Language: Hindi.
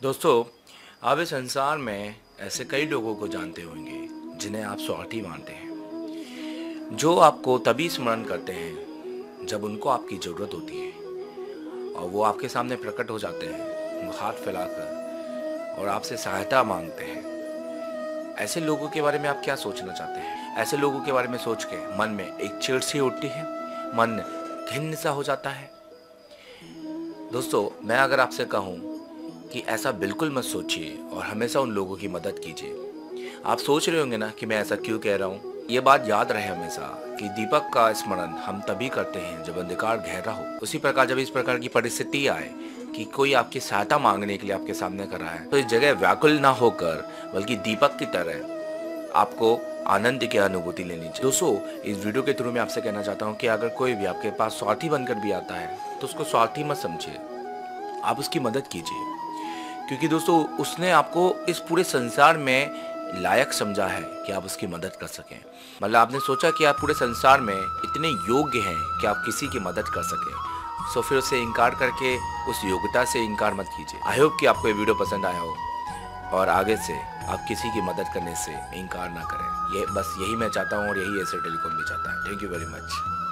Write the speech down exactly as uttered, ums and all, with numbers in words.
दोस्तों, आप इस संसार में ऐसे कई लोगों को जानते होंगे जिन्हें आप स्वार्थी मानते हैं, जो आपको तभी स्मरण करते हैं जब उनको आपकी ज़रूरत होती है और वो आपके सामने प्रकट हो जाते हैं, वो हाथ फैलाकर और आपसे सहायता मांगते हैं। ऐसे लोगों के बारे में आप क्या सोचना चाहते हैं? ऐसे लोगों के बारे में सोच के मन में एक चिढ़ सी उठती है, मन खिन्न सा हो जाता है। दोस्तों, मैं अगर आपसे कहूँ कि ऐसा बिल्कुल मत सोचिए और हमेशा उन लोगों की मदद कीजिए। आप सोच रहे होंगे ना कि मैं ऐसा क्यों कह रहा हूँ। ये बात याद रहे हमेशा कि दीपक का स्मरण हम तभी करते हैं जब अंधकार गहरा हो। उसी प्रकार जब इस प्रकार की परिस्थिति आए कि कोई आपकी सहायता मांगने के लिए आपके सामने कर रहा है, तो इस जगह व्याकुल ना होकर बल्कि दीपक की तरह आपको आनंद की अनुभूति लेनी चाहिए। दोस्तों, इस वीडियो के थ्रू मैं आपसे कहना चाहता हूँ कि अगर कोई भी आपके पास स्वार्थी बनकर भी आता है तो उसको स्वार्थी मत समझिए, आप उसकी मदद कीजिए। क्योंकि दोस्तों, उसने आपको इस पूरे संसार में लायक समझा है कि आप उसकी मदद कर सकें। मतलब आपने सोचा कि आप पूरे संसार में इतने योग्य हैं कि आप किसी की मदद कर सकें, सो फिर उससे इनकार करके उस योग्यता से इनकार मत कीजिए। आई होप कि आपको ये वीडियो पसंद आया हो और आगे से आप किसी की मदद करने से इनकार ना करें। ये बस यही मैं चाहता हूँ और यही एसर टेलीकॉम भी चाहता है। Thank you very much.